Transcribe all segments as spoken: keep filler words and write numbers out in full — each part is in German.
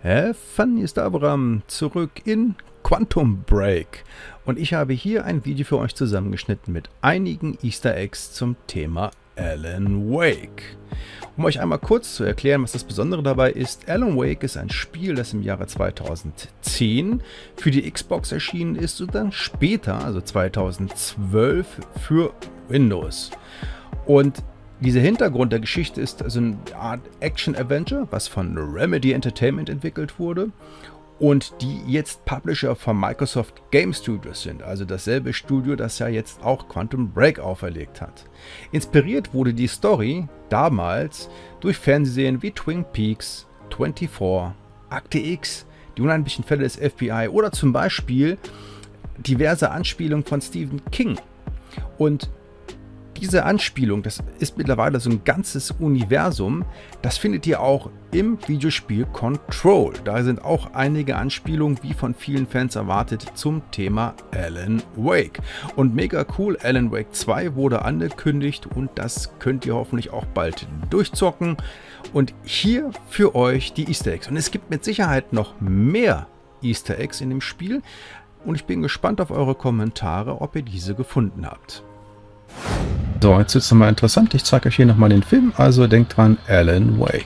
Have fun, hier ist Abraham, zurück in Quantum Break. Und ich habe hier ein Video für euch zusammengeschnitten mit einigen Easter Eggs zum Thema Alan Wake. Um euch einmal kurz zu erklären, was das Besondere dabei ist: Alan Wake ist ein Spiel, das im Jahre zweitausendzehn für die Xbox erschienen ist und dann später, also zweitausendzwölf, für Windows. Und dieser Hintergrund der Geschichte ist also eine Art Action-Adventure, was von Remedy Entertainment entwickelt wurde und die jetzt Publisher von Microsoft Game Studios sind, also dasselbe Studio, das ja jetzt auch Quantum Break auferlegt hat. Inspiriert wurde die Story damals durch Fernsehserien wie Twin Peaks, vierundzwanzig, Akte X, die unheimlichen Fälle des F B I oder zum Beispiel diverse Anspielungen von Stephen King. Und diese Anspielung, das ist mittlerweile so ein ganzes Universum, das findet ihr auch im Videospiel Control. Da sind auch einige Anspielungen, wie von vielen Fans erwartet, zum Thema Alan Wake. Und mega cool, Alan Wake zwei wurde angekündigt und das könnt ihr hoffentlich auch bald durchzocken. Und hier für euch die Easter Eggs. Und es gibt mit Sicherheit noch mehr Easter Eggs in dem Spiel. Und ich bin gespannt auf eure Kommentare, ob ihr diese gefunden habt. So, jetzt wird es nochmal interessant. Ich zeige euch hier nochmal den Film. Also denkt dran, Alan Wake.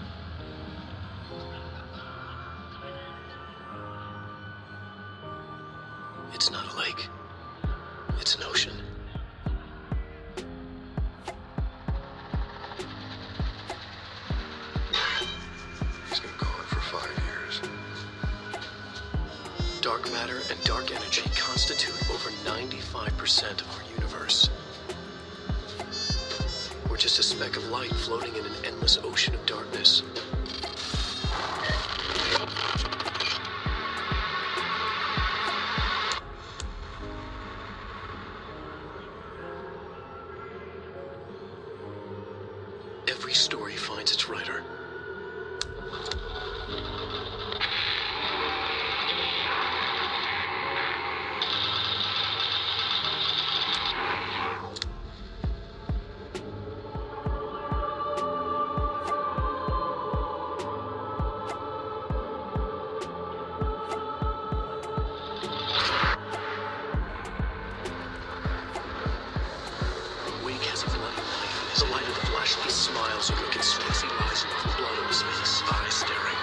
It's not a lake. It's an ocean. He's been gone for five years. Dark matter and dark energy constitute over ninety-five percent of our universe. We're just a speck of light floating in an endless ocean of darkness. Every story finds its writer. The light of the flashlight smiles and wicked Spacey lies with the blood on his face, eyes staring.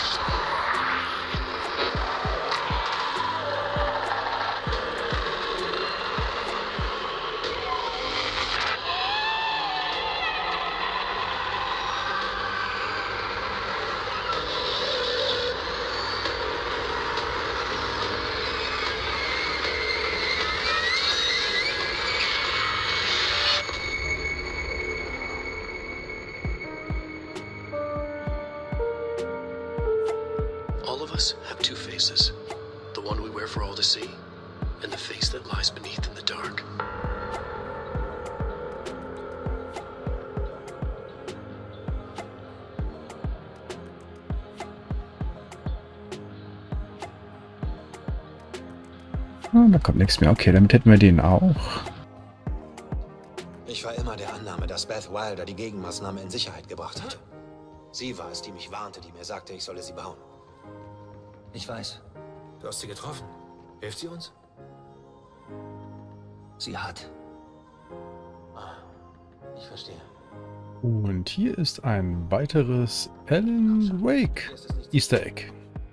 All of us have two faces, the one we wear for all to see, and the face that lies beneath in the dark. Ah, da kommt nichts mehr. Okay, damit hätten wir den auch. Ich war immer der Annahme, dass Beth Wilder die Gegenmaßnahme in Sicherheit gebracht hatte. Sie war es, die mich warnte, die mir sagte, ich solle sie bauen. Ich weiß. Du hast sie getroffen. Hilft sie uns? Sie hat. Ah, ich verstehe. Und hier ist ein weiteres Alan Wake Easter Egg.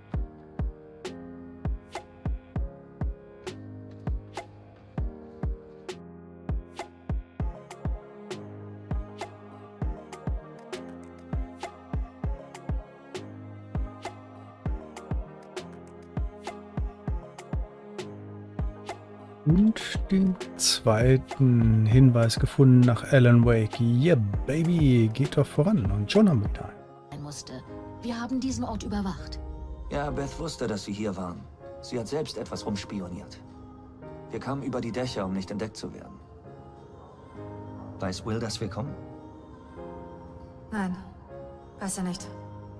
Und den zweiten Hinweis gefunden nach Alan Wake. Yeah, Baby, geht doch voran. Und schon haben wir da. Musste. Wir haben diesen Ort überwacht. Ja, Beth wusste, dass sie hier waren. Sie hat selbst etwas rumspioniert. Wir kamen über die Dächer, um nicht entdeckt zu werden. Weiß Will, dass wir kommen? Nein, weiß er nicht.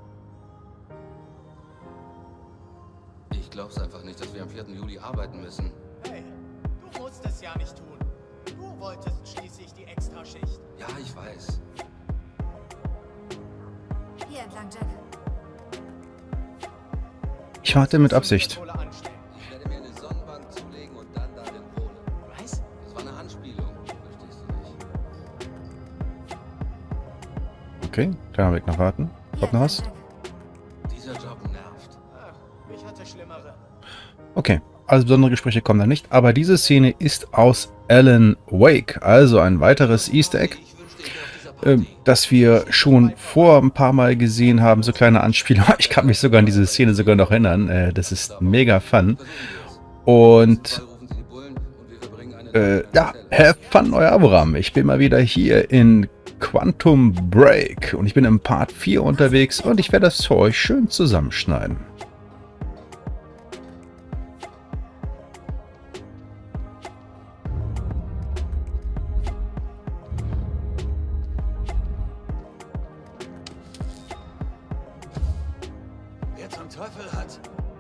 Ich glaub's einfach nicht, dass wir am vierten Juli arbeiten müssen. Hey, du musst es ja nicht tun. Du wolltest schließlich die Extraschicht. Ja, ich weiß. Hier entlang, Jack. Ich warte mit Absicht. Ich werde mir eine Sonnenbank zulegen und dann darin wohnen. Was? Das war eine Anspielung, verstehst du nicht? Okay, kleiner Weg nach warten. Kommt noch was? Dieser Job nervt. Ach, ich hatte schlimmere. Okay, also besondere Gespräche kommen da nicht. Aber diese Szene ist aus Alan Wake, also ein weiteres Easter Egg, äh, das wir schon vor ein paar Mal gesehen haben. So kleine Anspielung. Ich kann mich sogar an diese Szene sogar noch erinnern. Äh, das ist mega fun. Und äh, ja, have fun, euer Abraham. Ich bin mal wieder hier in Quantum Break und ich bin im Part vier unterwegs und ich werde das für euch schön zusammenschneiden. Wer zum Teufel hat?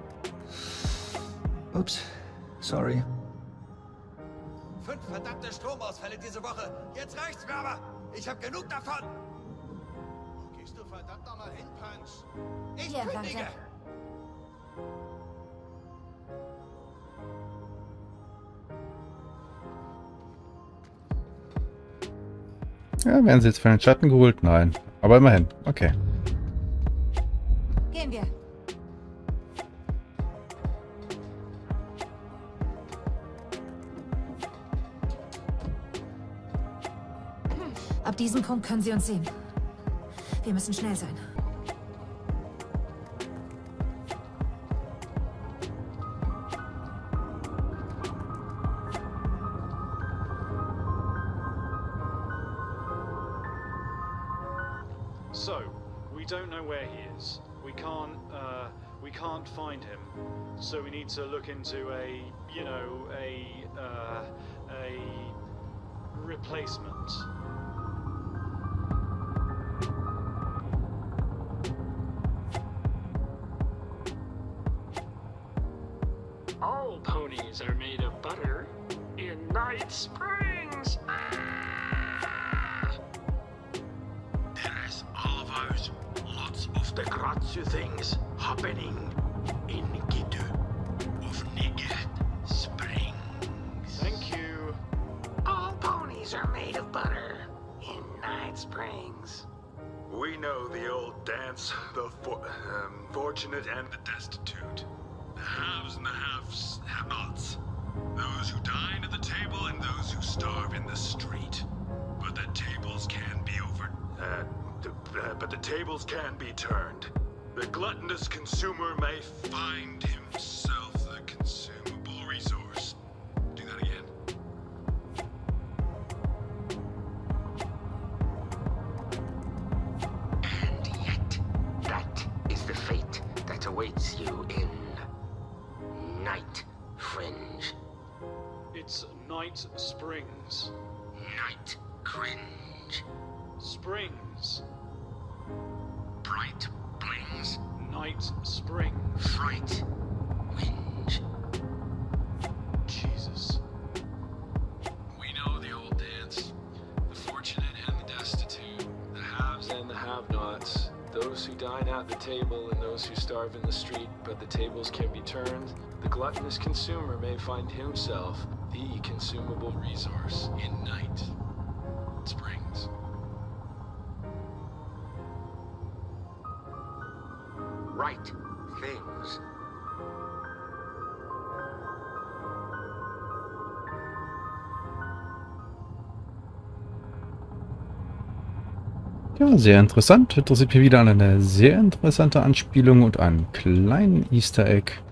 Ups, sorry. Fünf verdammte Stromausfälle diese Woche. Jetzt reicht's mir aber. Ich habe genug davon. Gehst du verdammt nochmal hin, Punch? Ich Hier, kündige. danke. Ja, werden sie jetzt von den Schatten geholt? Nein. Aber immerhin. Okay. Gehen wir. Ab diesem Punkt können sie uns sehen. Wir müssen schnell sein. So, we don't know where he is. We can't, uh, we can't find him. So we need to look into a, you know, a, uh, a replacement. All ponies are made of butter in Night Springs. There's all of ours. Lots of the Grazio things happening in Gitu of Nigat Springs. Thank you. All ponies are made of butter in Night Springs. We know the old dance, the for um, fortunate and the destitute. The haves and the haves, have-nots. Those who dine at the table and those who starve in the street. But the tables can be over... Uh, the, uh, but the tables can be turned. The gluttonous consumer may find himself the consumable resource. Do that again. And yet, that is the fate that awaits you in Night Fringe. It's Night Springs. Night Cringe. Springs. Bright Blings. Night Springs. Fright. Whinge. Jesus. We know the old dance. The fortunate and the destitute. The haves and the have-nots. Those who dine at the table and those who starve in the street, but the tables can be turned. The gluttonous consumer may find himself the consumable resource in Night Springs. Right things. Ja, sehr interessant. Interessiert mich wieder an eine sehr interessante Anspielung und einen kleinen Easter Egg.